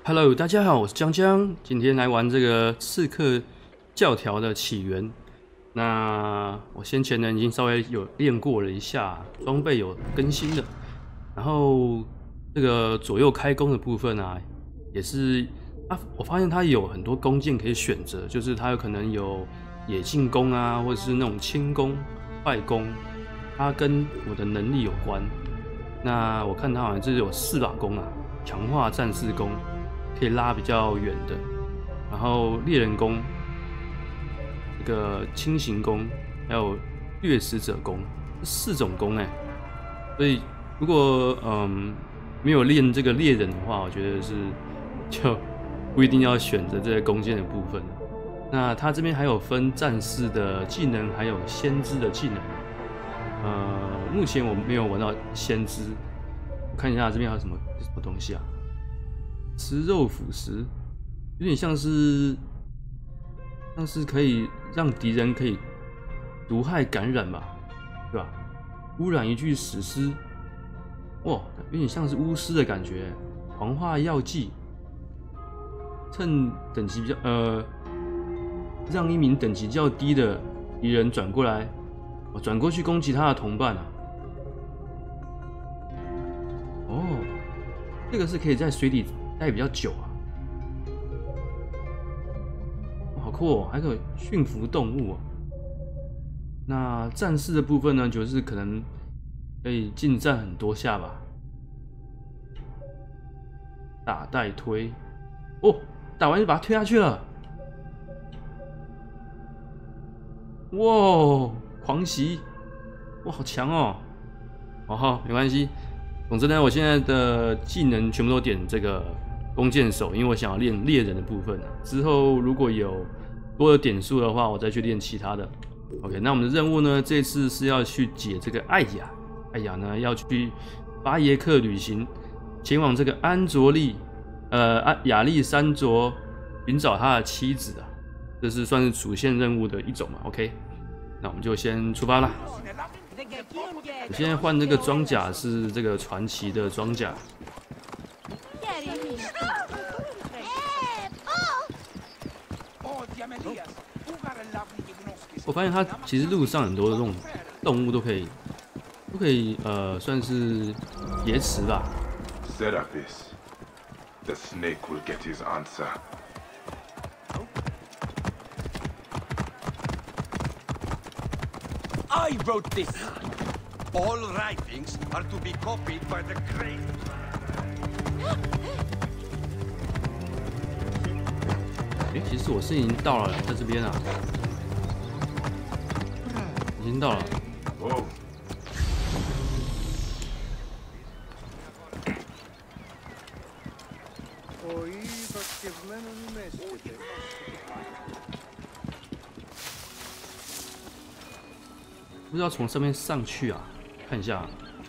Hello， 大家好，我是江江，今天来玩这个刺客教条的起源。那我先前呢已经稍微有练过了一下，装备有更新的。然后这个左右开弓的部分啊，也是我发现它有很多弓箭可以选择，就是它有可能有野进弓啊，或者是那种轻弓、快弓，它跟我的能力有关。那我看它好像这有4把弓啊，强化战士弓。可以拉比较远的，然后猎人弓、这个轻型弓，还有掠食者弓，4种弓哎。所以如果没有练这个猎人的话，我觉得是就不一定要选择这个弓箭的部分。那它这边还有分战士的技能，还有先知的技能。目前我没有玩到先知，我看一下这边还有什么东西啊？吃肉腐蚀，有点像是可以让敌人可以毒害感染吧，对吧？污染一具死尸，哇，有点像是巫师的感觉。黄化药剂，趁等级比较让一名等级较低的敌人转过来，转过去攻击他的同伴啊。哦，这个是可以在水里待比较久啊，好酷哦！还可以驯服动物哦。那战士的部分呢，就是可能可以近战很多下吧。打带推，哦，打完就把它推下去了。哇，狂袭，哇，好强哦！哦，没关系。总之呢，我现在的技能全部都点这个弓箭手，因为我想要练猎人的部分啊。之后如果有多的点数的话，我再去练其他的。OK， 那我们的任务呢，这次是要去解这个艾雅。艾雅呢要去巴耶克旅行，前往这个亚历山卓寻找他的妻子啊。这是算是主线任务的一种嘛 ？OK， 那我们就先出发啦。我现在换这个装甲是这个传奇的装甲。我发现它其实路上很多的这种动物都可以算是劫持吧。 Serapis, the snake will get his answer. I wrote this. All writings are to be copied by the great. 其实我是已经到了，在这边啊，已经到了。 Oh. 不知道从上面上去啊，看一下。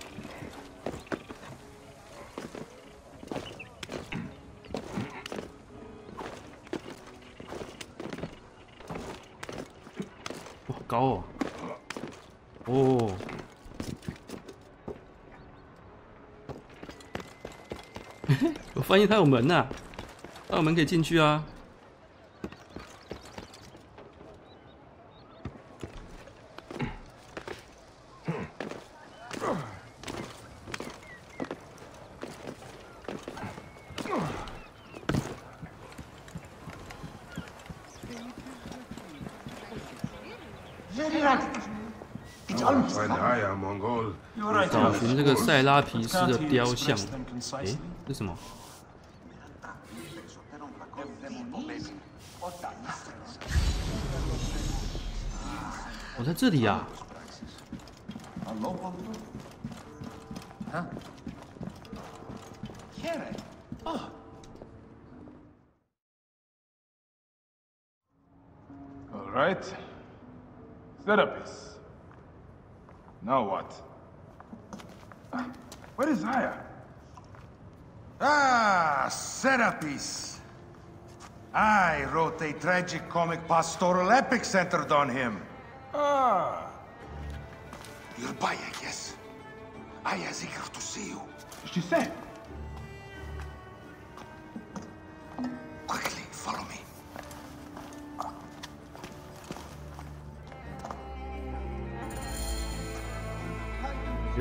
哇，好高哦！哦，我发现它有门呐，它有门可以进去啊。找寻这个塞拉皮斯的雕像。诶，这是什么？我在这里呀！ All right. Serapis. Now what? Where is Aya? Ah, Serapis. I wrote a tragic comic pastoral epic centered on him. Ah. You're Baya, yes? Aya's eager to see you. She said.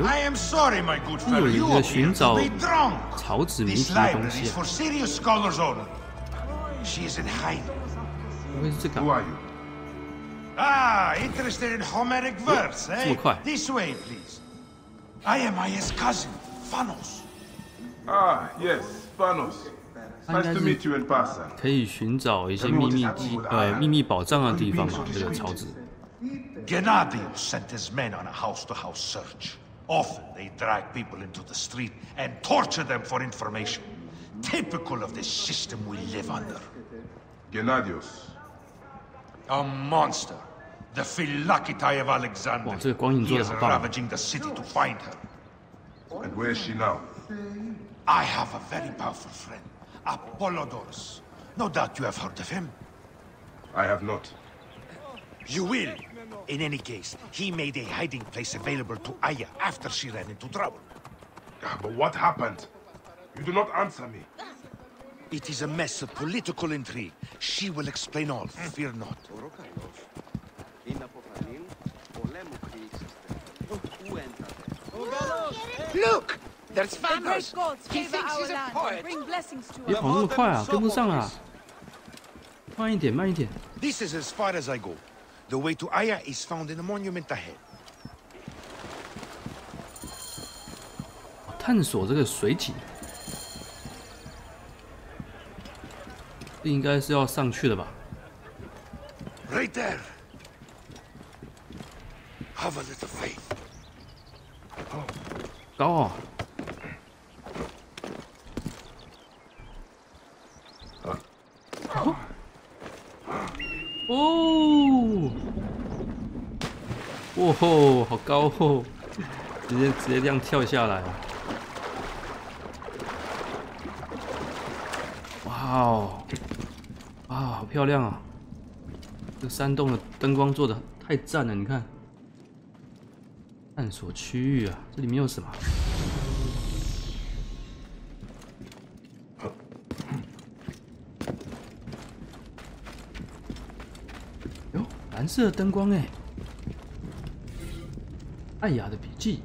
I am sorry, my good 又有 fellow. 一 You 个 appear 寻 to 找 be drunk. 草纸谜 This 题的东 library 西 is 啊， for serious scholars only. She is in hiding. 不会是这个 Who 啊？ are you? Ah, interested in Homeric verse, 这么 eh? 快？ This way, please. I am Aya's cousin, Phanos. Ah, yes, Panos. 他应 Nice 该 to 是 meet you in person. 可以寻找一些秘密宝藏的地方嘛，这个草纸。 Gennadios sent his men on a house-to-house search. Often they drag people into the street and torture them for information. Typical of the system we live under. Gennadios. A monster. The Philokitai of Alexander. 哇，这个光影 He 做得 is 好棒啊！ ravaging the city to find her. And where is she now? I have a very powerful friend, Apollodorus. No doubt you have heard of him. I have not. You will. In any case, he made a hiding place available to Aya after she ran into trouble. Ah, but what happened? You do not answer me. It is a mess of political intrigue. She will explain all. Fear not. Look! There's The great Thanos! gods He favor thinks our he's a land and poet. bring blessings to 别 us. 跑那么快啊，跟不上啊！慢一点，慢一点。 This is as far as I go. The way to Aya is found in the monument ahead. 探索这个水井，这应该是要上去的吧？ Right there. Have a little faith. 高哦！哦！哇吼，好高哦！直接这样跳下来。哇哦！啊，好漂亮啊！这个山洞的灯光做的太赞了，你看。探索区域啊，这里面有什么？哟，蓝色的灯光哎！艾雅的笔记。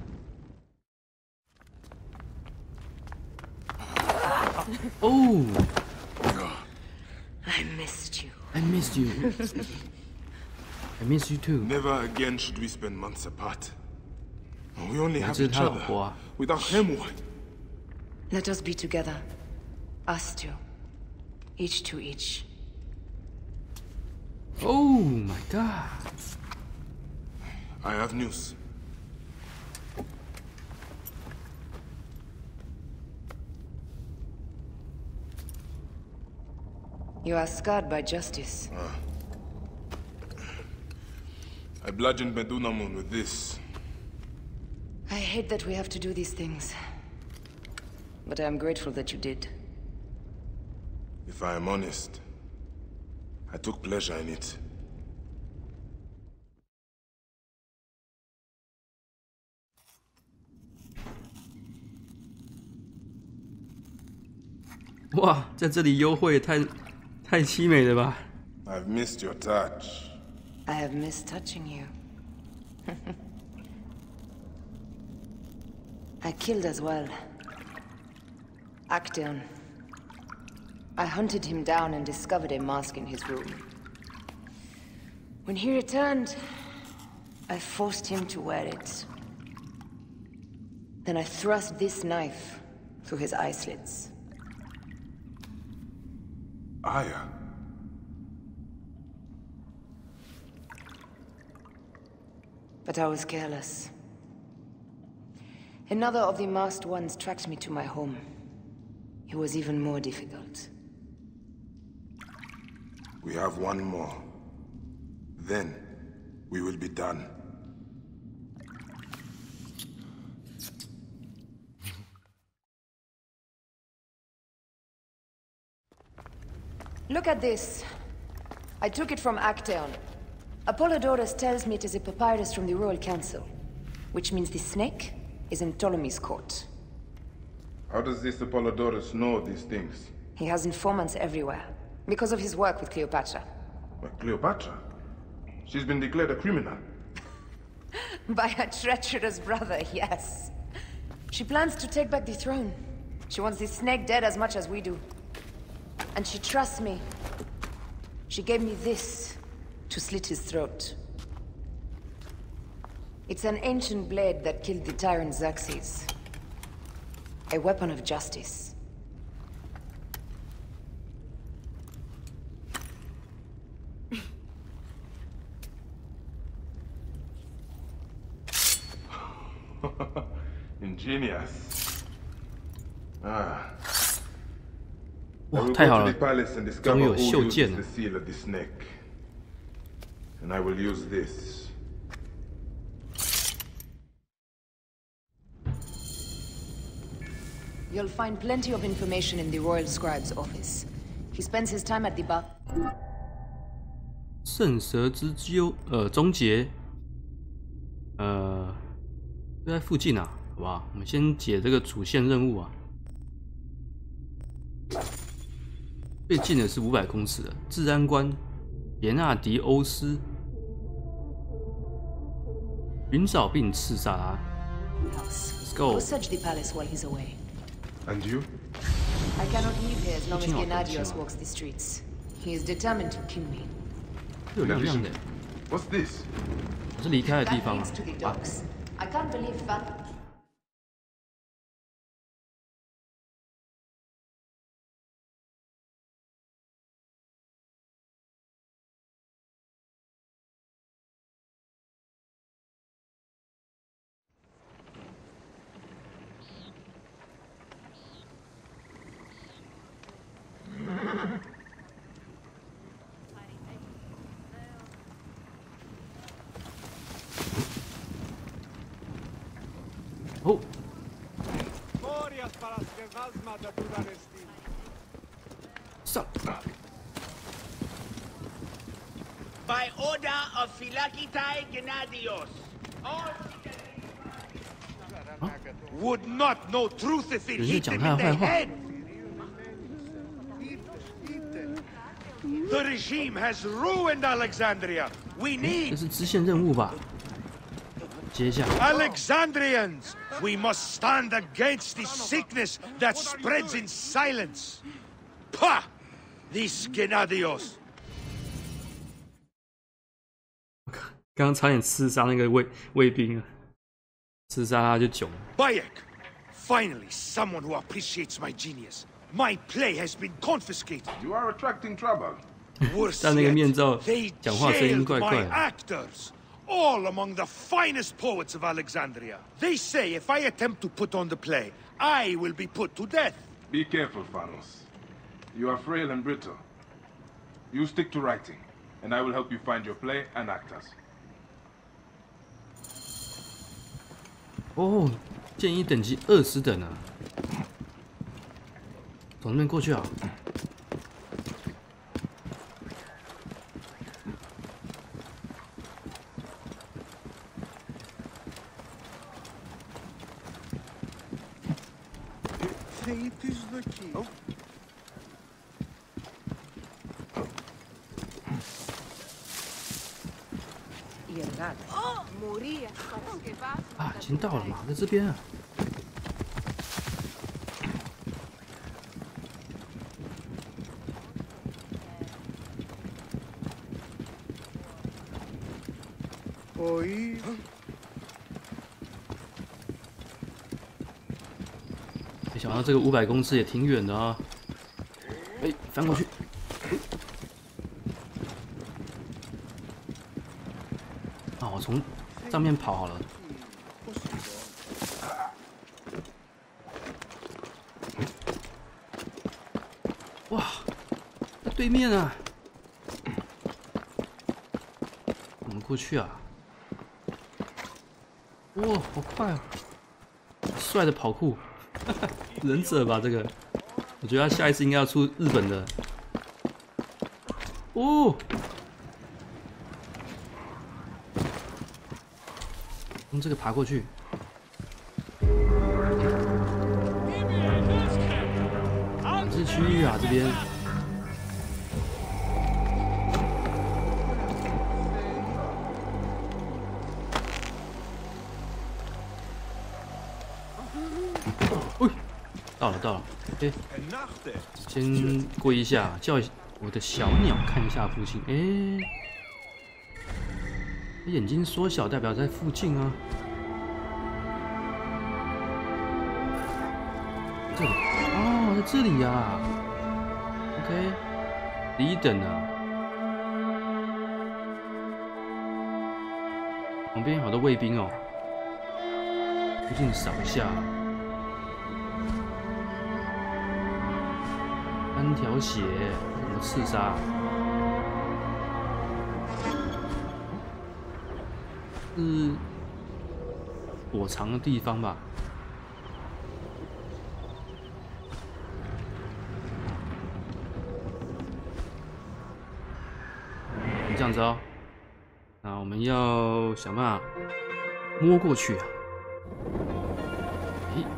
哦 I missed you. I missed you. I miss you too. Never again should we spend months apart. We only have 这是 each 他老 other. 婆啊。 Without him, what? Let us be together. Us two. Each to each. Oh my god. I have news. You are scarred by justice. I bludgeoned Medunamun with this. I hate that we have to do these things. But I am grateful that you did. If I am honest, I took pleasure in it. Wow, 哇，在这里幽会太凄美了吧？ I've missed your touch. I have missed touching you. I killed as well. Actaeon. I hunted him down and discovered a mask in his room. When he returned, I forced him to wear it. Then I thrust this knife through his eye slits. Aya. But I was careless. Another of the masked ones tracked me to my home. It was even more difficult. We have one more. Then, we will be done. Look at this. I took it from Actaeon. Apollodorus tells me it is a papyrus from the Royal Council, which means the snake is in Ptolemy's court. How does this Apollodorus know these things? He has informants everywhere, because of his work with Cleopatra. But Cleopatra? She's been declared a criminal. By a treacherous brother, yes. She plans to take back the throne. She wants the snake dead as much as we do. And she trusts me. She gave me this to slit his throat. It's an ancient blade that killed the tyrant Xerxes. A weapon of justice. Ingenious. Ah. 哇，太好了， palace and 终于 discover 有 who 袖 uses 剑 the 了。 seal of the snake. And I will use this. You'll find plenty of information in the Royal Scribe's office. He spends his time at the bar. 圣蛇之终结，就在附近啊，好不好？我们先解这个主线任务啊。最近的是500公尺的治安官别纳迪欧斯，寻找并刺杀他。Let's go. Go search the palace while he's away. And you? I cannot leave here as long as Gennadios walks the streets. He is determined to kill me. 有亮亮的， What's this? 我是离开的地 That 方啊 leads to the docks. I can't believe that. Oh. Stop. By order of Philakitai Gennadios. Would not know truth if it 人家 hit 讲 him 他 in 的坏 the 话。 head. The regime has ruined Alexandria. We 这 need 是支线任务吧？接下来 Alexandrians. We must stand against the sickness that spreads in silence. Pah! These Gennadios. 刚刚差点刺杀那个卫兵啊，刺杀他就囧了。 Bayek! Finally, someone who appreciates my genius. My play has been confiscated. You are attracting trouble. Worse 戴那个 yet, 面罩 they 讲话声音 jailed 怪怪 my 的。 actors. All among the finest poets of Alexandria. They say if I attempt to put on the play, I will be put to death. Be careful, Pharos. You are frail and brittle. You stick to writing, and I will help you find your play and actors. 哦，建议等级20等啊，从那边过去啊。啊，已经到了嘛，在这边啊。没想到这个500公尺也挺远的啊！哎，翻过去。啊，我从上面跑好了。哇，在对面啊！我们过去啊！哇，好快啊！帅的跑酷，忍者吧这个，我觉得他下一次应该要出日本的。哦，用这个爬过去。管制区域啊，这边。 到了。哎，先跪一下，叫我的小鸟看一下附近。哎，眼睛缩小代表在附近啊。这里哦，在这里呀、啊。OK， 第1等啊。旁边好多卫兵哦，附近扫一下。3条血，怎么刺杀？是躲藏的地方吧？这样子哦。那我们要想办法摸过去啊！咦，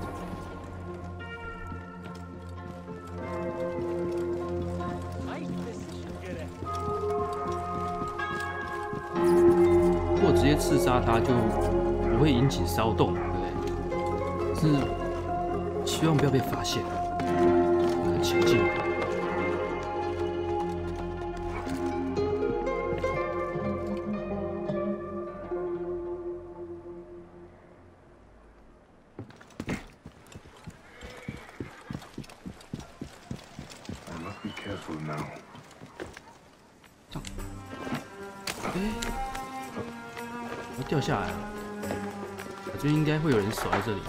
如果直接刺杀他，就不会引起骚动，对不对？是希望不要被发现。前进。我掉下来了，我觉得应该会有人守在这里。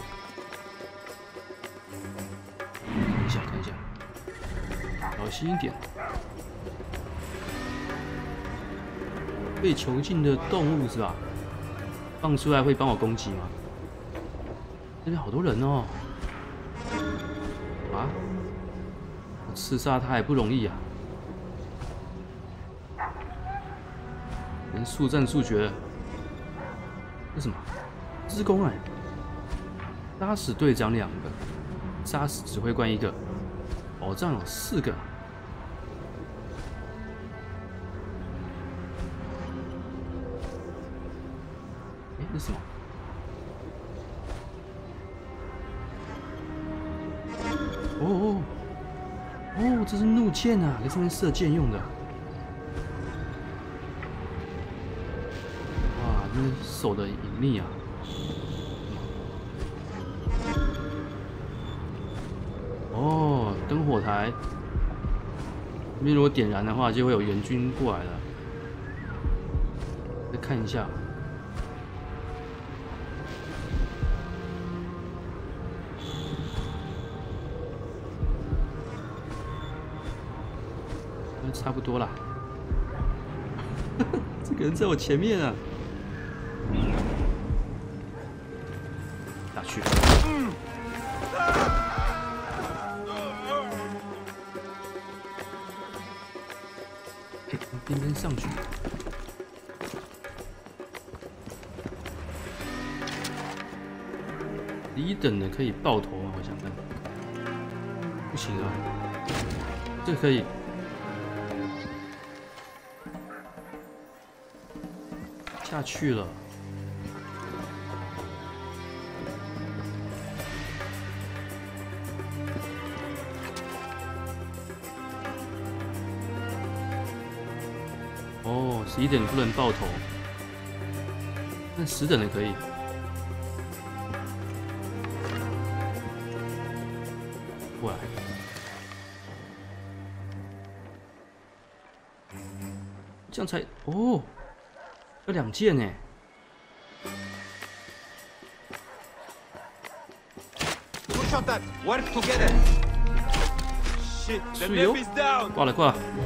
看一下，小心一点。被囚禁的动物是吧？放出来会帮我攻击吗？这边好多人哦。啊？我刺杀他也不容易啊。能速战速决。这什么？自宫哎！杀死队长2个，杀死指挥官1个，宝藏有4个。哎，这是什么？哦，这是怒箭啊，给上面射箭用的。哇，这手的隐秘啊！哦，灯火台，这边如果点燃的话，就会有援军过来了。再看一下。差不多啦，这个人在我前面啊，下去。边边上去。1等的可以爆头吗？我想看。不行啊，这个可以。下去了。哦，11等不能爆头，那10等的可以。过来。这样才哦。要2件呢。是哟，挂了。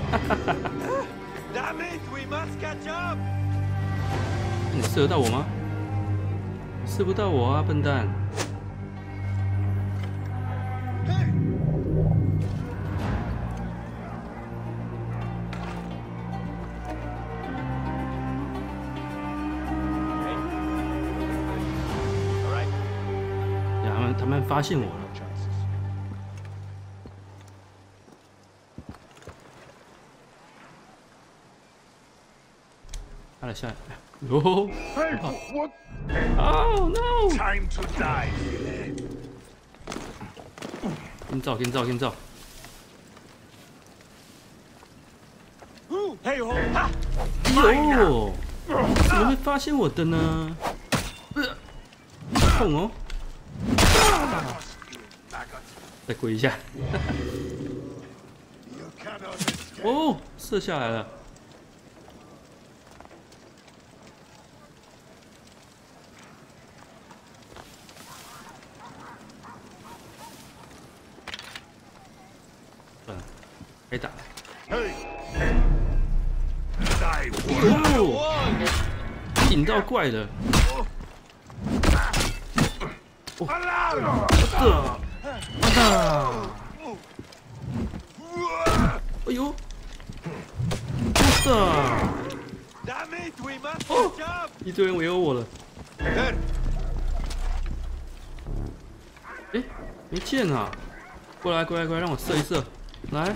你射得到我吗？射不到我啊，笨蛋！他们发现我了。下来下来！哦！Oh no! Time to die. 跟照，跟照，跟照。哟，怎么会发现我的呢？痛哦！再跪一下。哦，射下来了。可以打。哦，引到怪了。哦，哎呦，哦，一堆人围殴我了。哎，没剑啊！过来，过来，过来，让我射一射。来。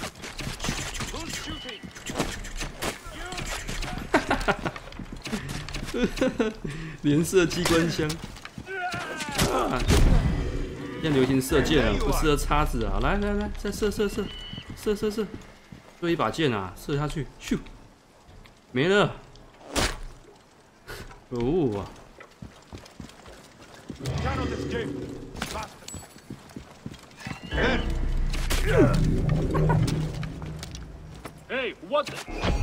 连射机关枪。啊！现在流行射箭了，不适合叉子啊！来来来，再射射射射射射，就一把剑啊，射下去，咻，没了。可恶啊！Hey, what the？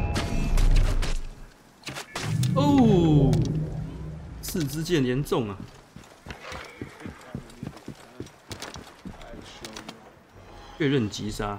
哦，四支箭连中啊！确认击杀。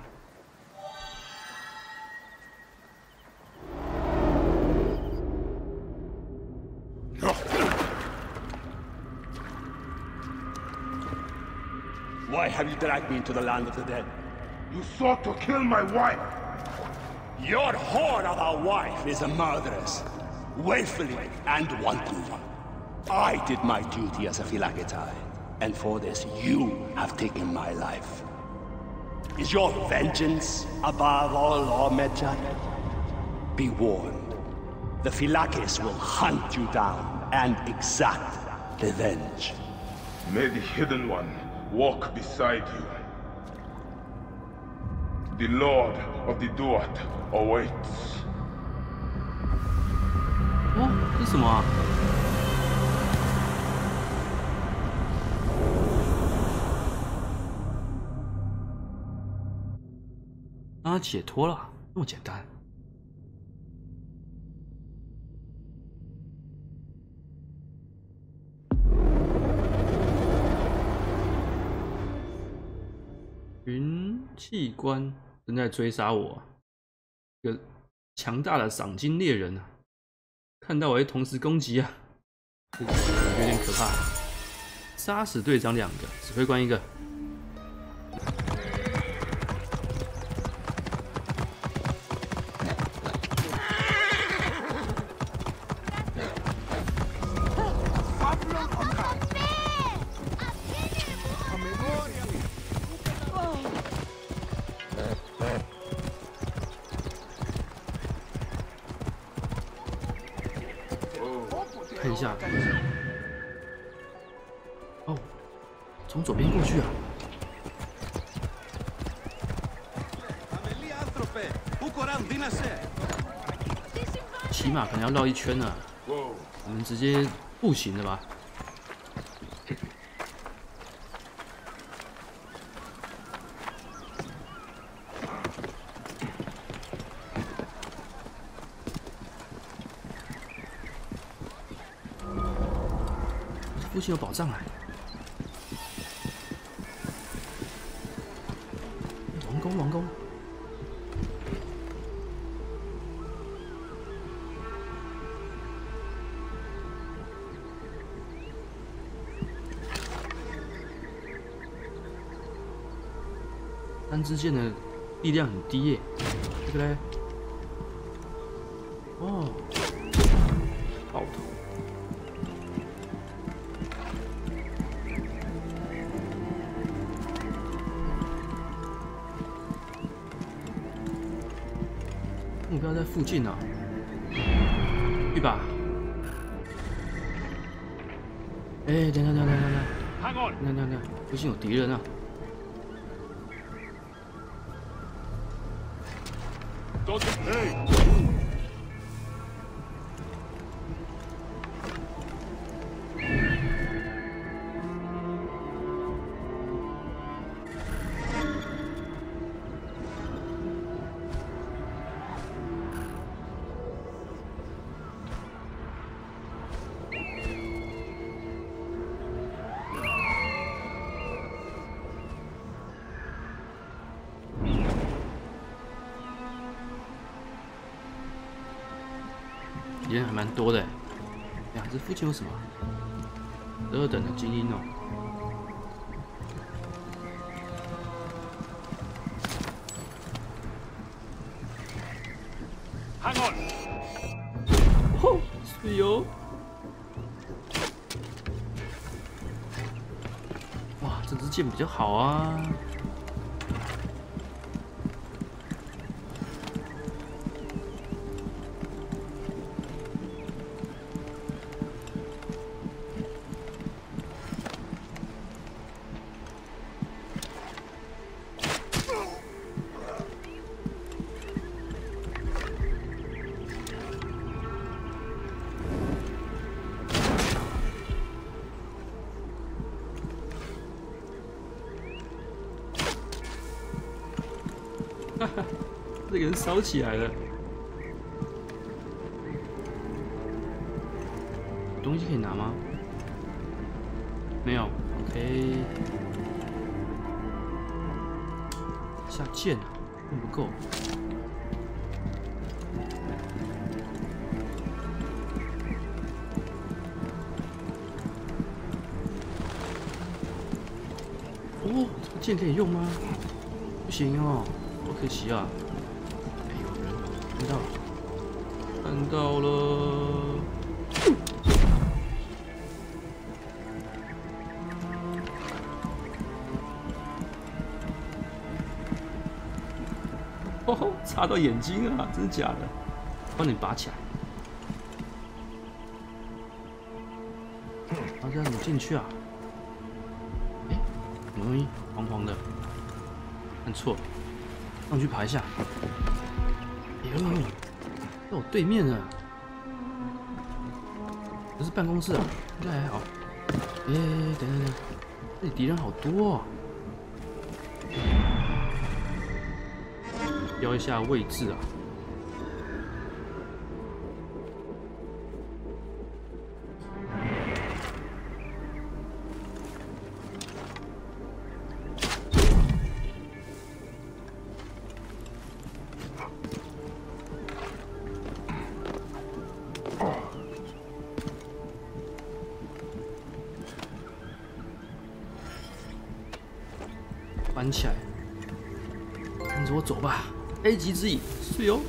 Why have you dragged me into the land of the dead? You sought to kill my wife. Your whore of a wife is a murderess, willfully and wantonly. I did my duty as a Phylakitai, and for this you have taken my life. Is your vengeance above all law, Medjay? Be warned. The Phylakis will hunt you down and exact revenge. May the Hidden One walk beside you. The Lord of the Duat awaits. 哦，这是什么啊？啊，解脱了，那么简单。云气官正在追杀我，一个强大的赏金猎人啊！看到我会同时攻击啊，这个有点可怕。杀死队长2个，指挥官1个。看一下，哦，从左边过去啊。起码可能要绕一圈啊。我们直接步行的吧。附近有宝藏啊！王宫，王宫。3支箭的力量很低耶，这个嘞，哦，爆头。目标在附近啊，去吧。哎，等，附近有敌人啊！ 人还蛮多的哎。呀，这附近有什么？2等的精英哦。 Hang on. 哦，水哦！哇，这支箭比较好啊。哈哈，这个人烧起来了。有东西可以拿吗？没有。OK。下剑啊，用不够。哦，这个剑可以用吗？不行哦。好可惜啊！哎，有人看到了，看到了！哦，插到眼睛啊！真的假的？帮你拔起来。啊，这样怎么进去啊？哎，什么东西？黄黄的，看错。上去爬一下。哎呦，在我对面呢。这是办公室啊，应该还好。哎，等等，这里敌人好多哦。标一下位置啊。搬起来，跟着我走吧。A 级之影，是哟。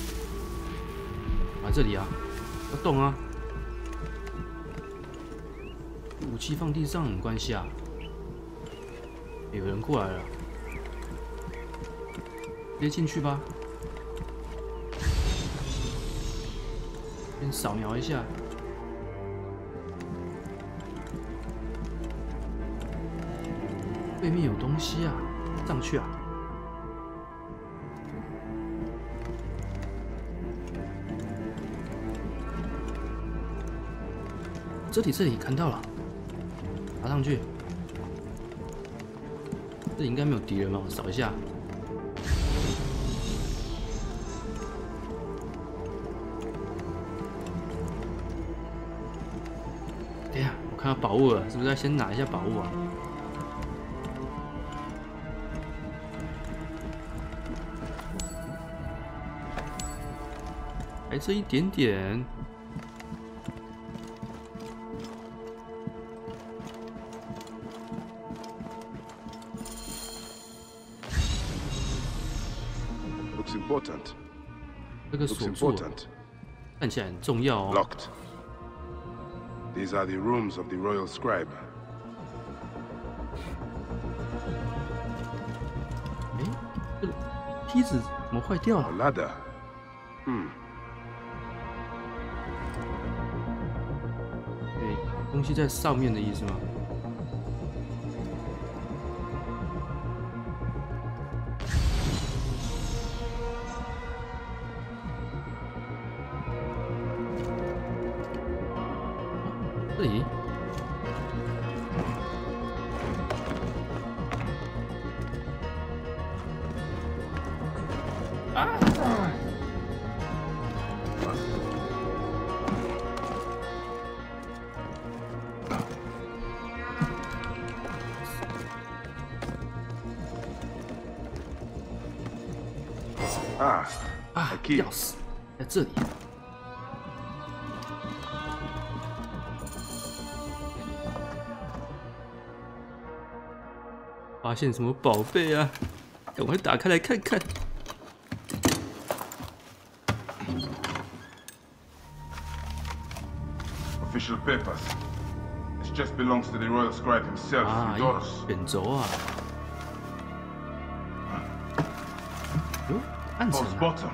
啊，这里啊，要动啊。武器放地上没关系啊。有人过来了，直接进去吧。先扫描一下。对面有东西啊，上去啊！这里看到了，爬上去。这里应该没有敌人吧？我扫一下。等一下，我看到宝物了，是不是要先拿一下宝物啊？还这一点点。 Looks important. 这个锁住看起来很重要哦。 Locked. These are the rooms of the royal scribe. 哎，这梯子怎么坏掉了 A ladder. 对，东西在上面的意思吗？ 里。啊！ Ah, 啊 a key. 钥匙在这里。发现什么宝贝啊？赶快打开来看看。 Official papers. This just belongs to the royal scribe himself, 啊， Eudoros. 远轴啊！哟，暗沉 False 啊！ bottom.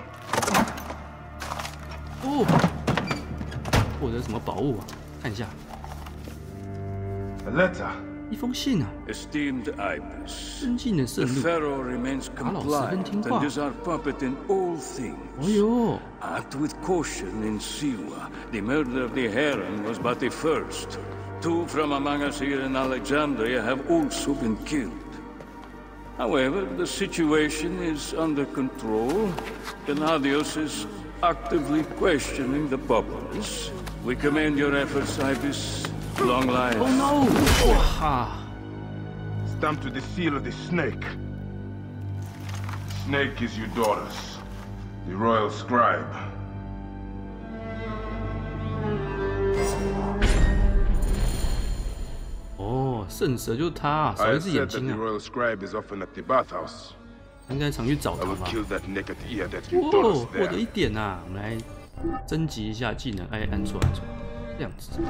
哦，获得什么宝物啊？看一下， A letter. 一封信啊， Esteemed Ibis, 尊敬的圣 the 路。 Pharaoh remains 法老十分 compliant 听话 and。is our puppet in all things. 哦呦， Act with caution in Siwa. The murder of the Heron was but the first. 2 from among us here in Alexandria have also been killed. However, the situation is under control. Gennadios is actively questioning the populace. We commend your efforts, Ibis. Long life. Oh no！ 哇， Stamped with the seal of the snake. The snake is Eudoros, the royal scribe. 哦，圣蛇就是他啊，少 I 一 have 只眼 said that 睛 the 啊， royal scribe is often at the bathhouse. 应该常去找 I 他 will 吧。 kill that naked ear that 哦， Eudoros 获得 there. 一点呐、我们来升级一下技能。哎，按错，这样子。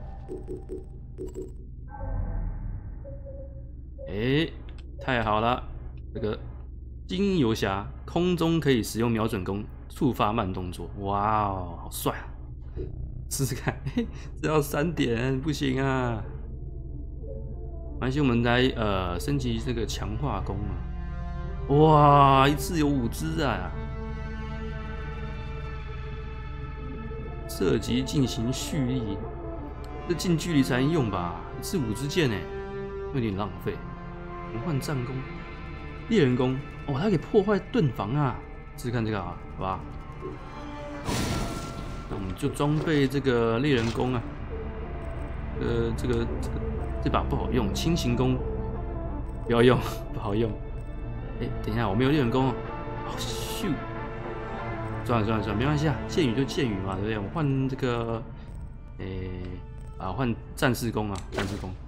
哎，太好了！这个金游侠空中可以使用瞄准弓触发慢动作，哇哦，好帅啊！试试看，嘿，这要3点，不行啊！没关系，我们来升级这个强化弓啊！哇，一次有5只啊！射击进行蓄力，这近距离才能用吧？一次5支箭哎，有点浪费。我们换战弓，猎人弓，哦，它可以破坏盾防啊！试试看这个啊，好吧？那我们就装备这个猎人弓啊。这把不好用，轻型弓不要用，不好用。哎，等一下，我没有猎人弓哦。哦，咻！算了，没关系啊，剑雨就剑雨嘛，对不对？我换这个，换战士弓啊，战士弓。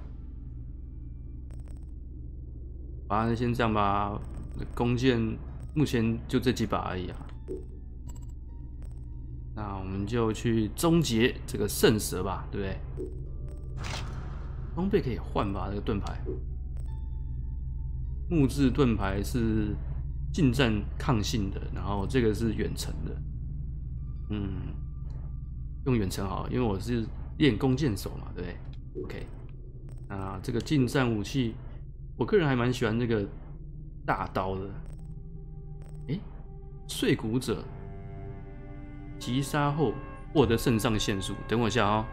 啊，那先这样吧。弓箭目前就这几把而已啊。那我们就去终结这个圣蛇吧，对不对？装备可以换吧，这个盾牌。木质盾牌是近战抗性的，然后这个是远程的。用远程好了，因为我是练弓箭手嘛，对不对 ？OK。那这个近战武器，我个人还蛮喜欢这个大刀的。碎骨者击杀后获得肾上腺素。等我一下哦。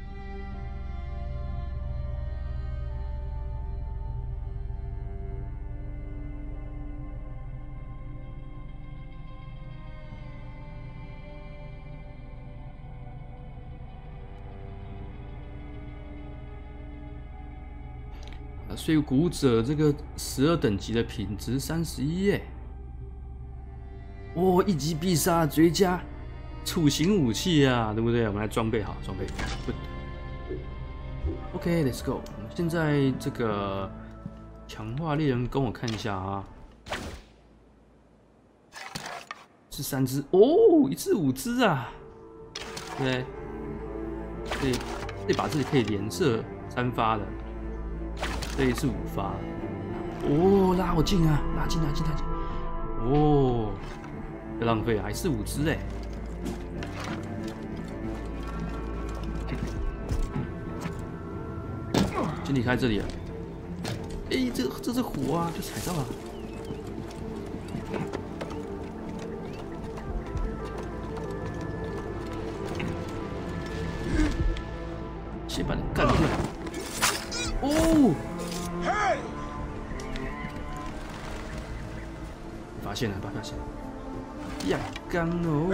碎骨者这个12等级的品质31耶。哦，一击必杀，绝佳处刑武器啊，对不对？我们来装备好，装备。OK，let's go。我们现在这个强化猎人弓，我看一下啊，是3只哦，一次5只啊，对，这把这里可以连射3发的，这一次5发。哦，拉好近啊，拉近。哦。不浪费，还是5只哎！先离开这里了。哎，这是虎啊，就踩到了。先把你干发现了，发现了，呀干哦！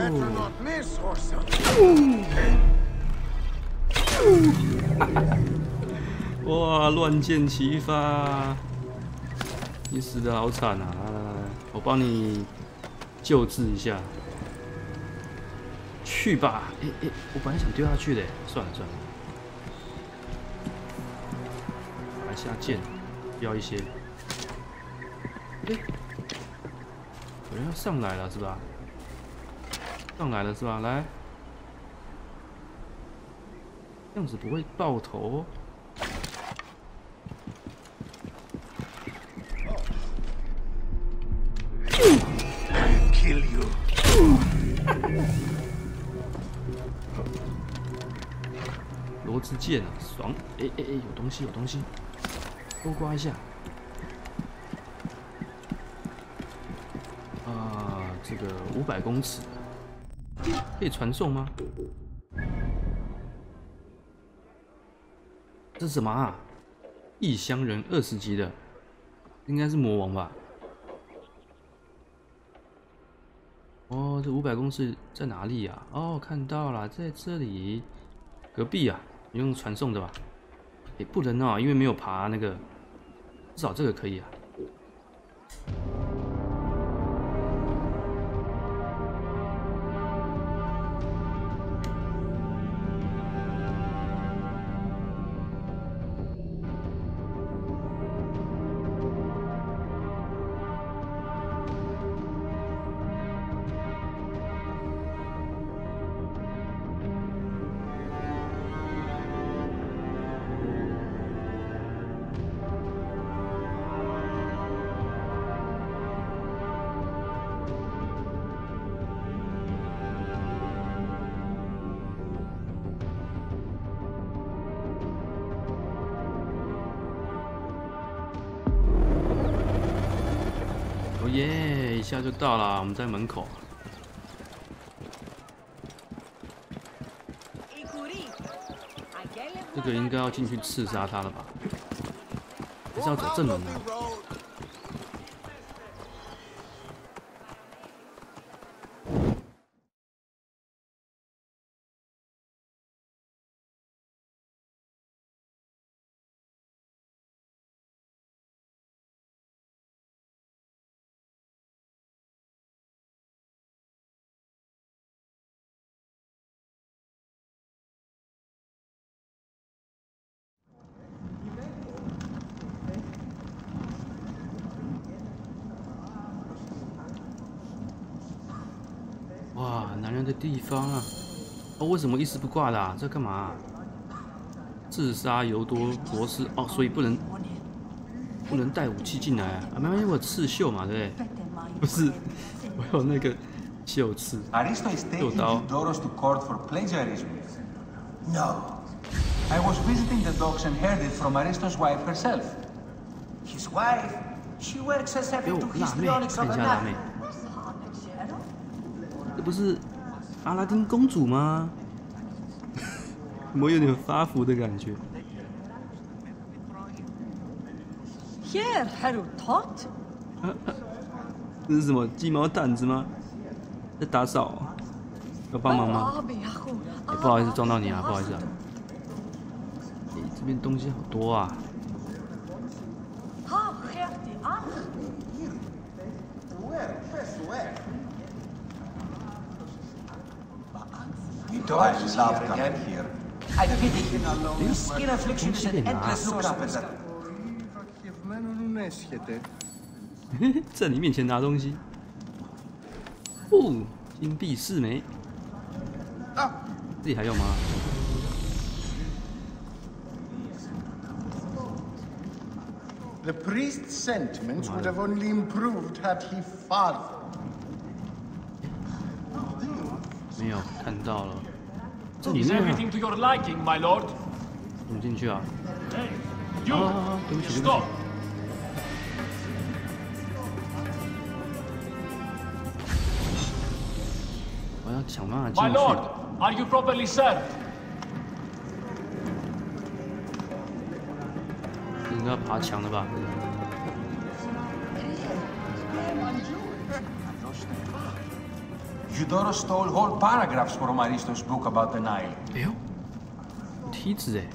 哇，乱箭齐发，你死得好惨啊！来来来，我帮你救治一下。去吧，我本来想丢下去的，算了算了，来下剑，要一些。有人要上来了是吧？上来了是吧？来，这样子不会爆头。 Kill you. 罗之剑啊，爽！有东西，有东西，多刮一下。这个500公尺，可以传送吗？这是什么啊？异乡人20级的，应该是魔王吧？哦，这500公尺在哪里呀？哦，看到了，在这里，隔壁啊，用传送的吧？不能啊，因为没有爬那个，至少这个可以啊。哦耶！一下就到了，我们在门口。这个应该要进去刺杀他了吧？还是要走正门呢？哇，男人的地方啊！哦，为什么一丝不挂的啊？这干嘛啊？自杀尤多博士哦，所以不能带武器进来啊！没关系，我有刺绣嘛，对不对？不是，我有那个绣刺，绣刀。 No. I was visiting the docks and heard it from Aristo's wife herself. His wife? She works as second to histrionics of the night. 这不是阿拉丁公主吗？我有点发福的感觉。 Here, Haru Tot. 这是什么鸡毛掸子吗？在打扫，要帮忙吗？不好意思撞到你啊，不好意思啊。这边东西好多啊。 Dogs love coming here. I pity him. Skin affliction is an endless source of bizarre. 在你面前拿东西。哦，金币4枚。这里还有吗？ The priest's sentiments would have only improved had he fathered. 没有看到了，这里 Is 面 everything to your liking, my lord? 怎么进去啊？ Hey, you! 对不起，对不起 Stop!。 我要想办法进 My 去。 lord, are you properly served? 应该要爬墙的吧？ Eudoro stole whole paragraphs from Aristo's book about the Nile. 哎呦，梯子哎！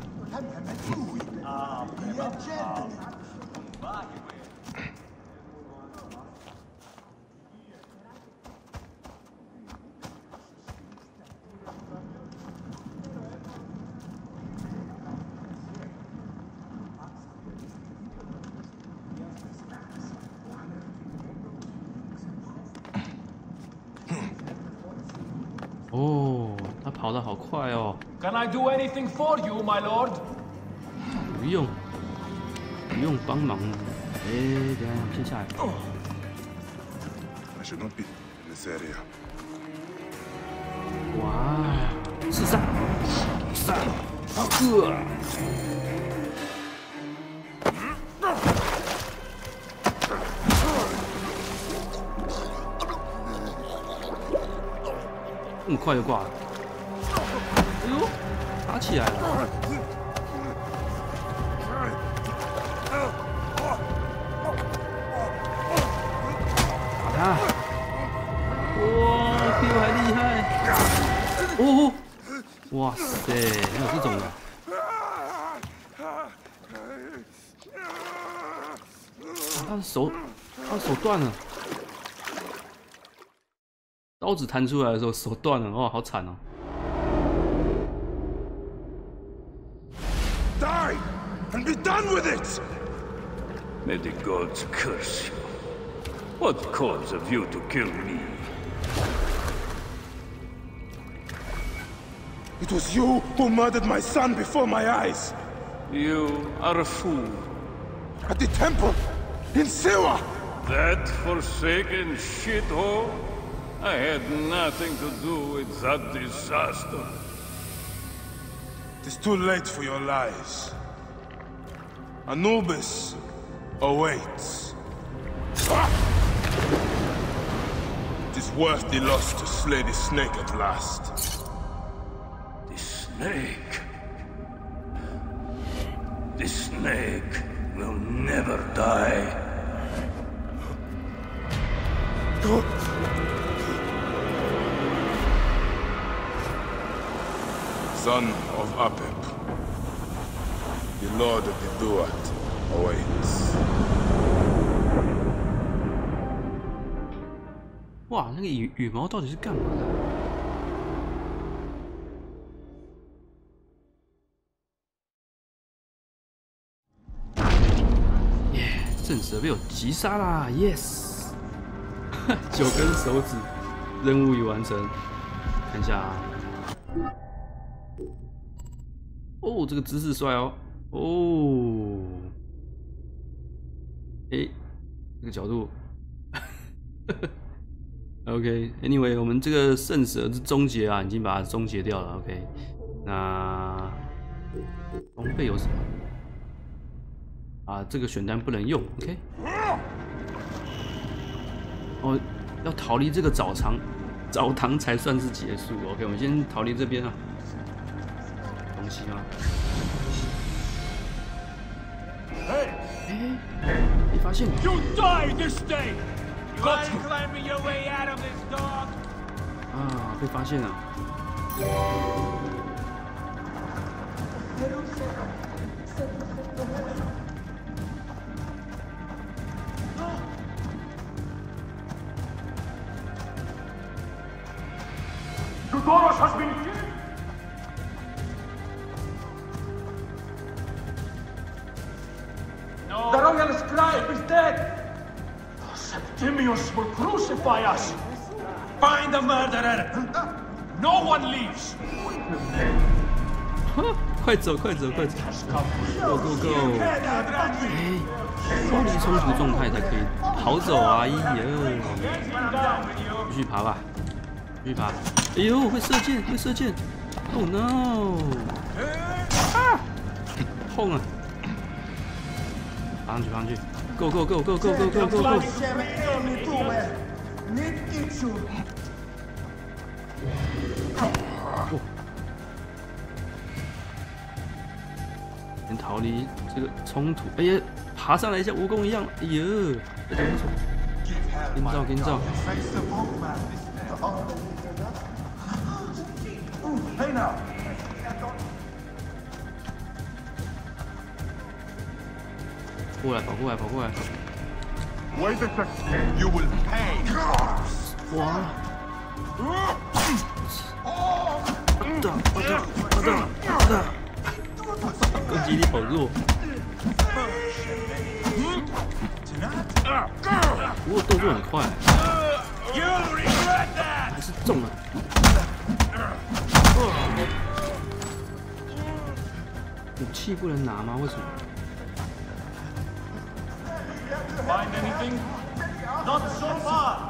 哦，他跑得好快哦！ Can I do anything for you, my lord? 不用帮忙。哎，等一下，先下来。 I should not be in this area. 哇，刺杀，这么快就挂了。哎呦，打起来了！打他！哇，比我还厉害！哦，哇塞，还有这种的！他的手断了。 刀子弹出来的时候，手断了，哇，好惨哦！ Die and be done with it! May the gods curse you. What cause have you to kill me? It was you who murdered my son before my eyes. You are a fool. At the temple, in Siwa! That forsaken shithole? I had nothing to do with that disaster. It is too late for your lies. Anubis awaits. It is worth the loss to slay the snake at last. The snake? The snake will never die. Son of Apep, the Lord of the Duat awaits. 哇，那个羽毛到底是干嘛的？耶，正蛇被我击杀啦 ！Yes， 9根手指，任务已完成。看一下啊。 哦，这个姿势帅哦！哦，哎，这个角度，OK。Anyway， 我们这个圣蛇之终结啊，已经把它终结掉了。OK， 那装备有什么？啊，这个选单不能用。OK。哦，要逃离这个澡堂才算是结束。OK， 我们先逃离这边啊。 东西吗？被发现 You die this day! Got you climbing your way out of this dog? 啊，被发现了。 Eudorus has been killed! The royal scribe is dead! Septimius will crucify us! Find the murderer! No one leaves! 快走！Go！ 脱离冲突状态才可以逃走啊！哎呀，继续爬吧，继续爬。哎呦，会射箭！Oh no！ 啊，痛啊！爬上去 ！Go！ 哦，先逃离这个冲突。哎呀，爬上来像蜈蚣一样。哎呀，这怎么走？ 跟照跟照。过来，跑过来，跑过来！ You will pay. 哇！攻击力好弱。不过动作很快，还是中了。武器不能拿吗？为什么？ Find anything? Not so far.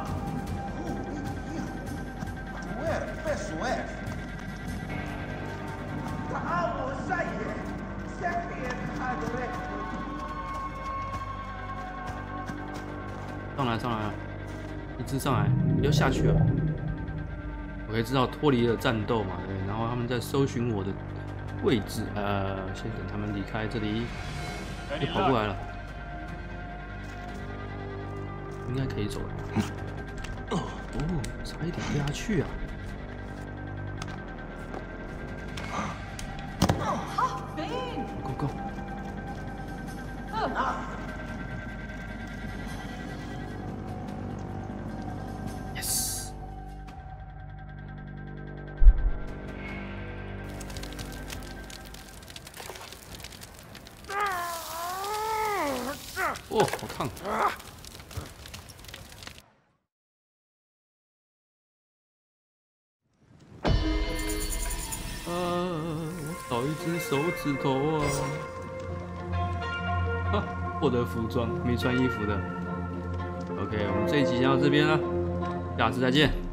Where? Where? 上来，上来了，一只上来，不要下去了。我可以知道脱离了战斗嘛，对，然后他们在搜寻我的位置，先等他们离开这里，又跑过来了。 应该可以走了。哦，差一点掉下去啊！ 好冰 Go go！ Yes！ 哦，好烫！ 我少一只手指头啊！哈，获得服装，没穿衣服的。OK， 我们这一集先到这边了，下次再见。